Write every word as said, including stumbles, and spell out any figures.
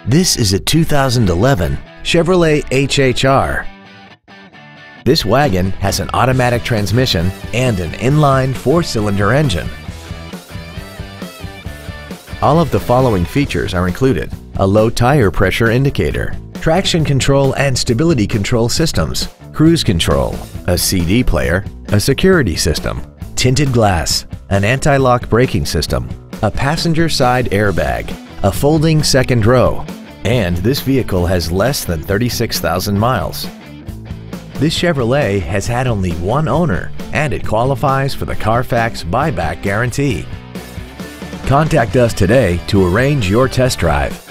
This is a two thousand eleven Chevrolet H H R. This wagon has an automatic transmission and an inline four-cylinder engine. All of the following features are included: a low tire pressure indicator, traction control and stability control systems, cruise control, a C D player, a security system, tinted glass, an anti-lock braking system, a passenger side airbag, a folding second row, and this vehicle has less than thirty-six thousand miles. This Chevrolet has had only one owner and it qualifies for the Carfax buyback guarantee. Contact us today to arrange your test drive.